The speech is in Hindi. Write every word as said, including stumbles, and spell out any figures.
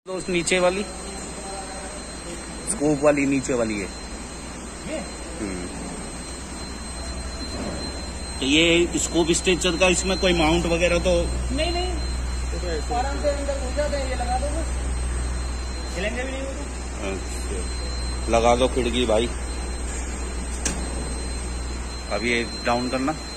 दोस्त नीचे वाली स्कोप वाली नीचे वाली है ये तो ये स्कोप स्ट्रेचर का इसमें कोई माउंट वगैरह तो नहीं नहीं आराम से अंदर घुस जाते हैं। ये लगा दो बस, हिलेंगे भी नहीं होगा। अच्छा लगा दो खिड़की भाई। अब ये डाउन करना।